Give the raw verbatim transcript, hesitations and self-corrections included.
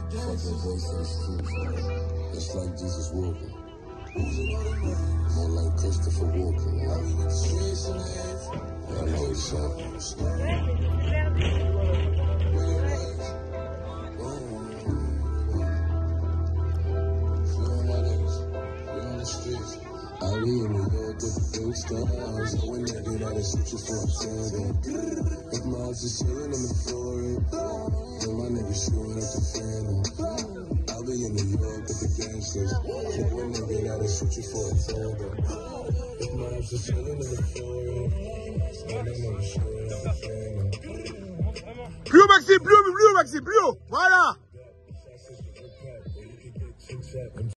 Fucking boyfriend's truth. It's like Jesus walking. More like Christopher Walken. I know it's up. I be in New York with the big stars. When they do that, it's such a fun thing. If my house is chilling on the floor, then my niggas shooting up the phantom. I'll be in New York with the gangsters. When they do that, it's such a fun thing. If my house is chilling on the floor, then my niggas shooting up the phantom. Plus haut, Maxime, plus haut, plus haut, Maxime, plus haut. Voilà.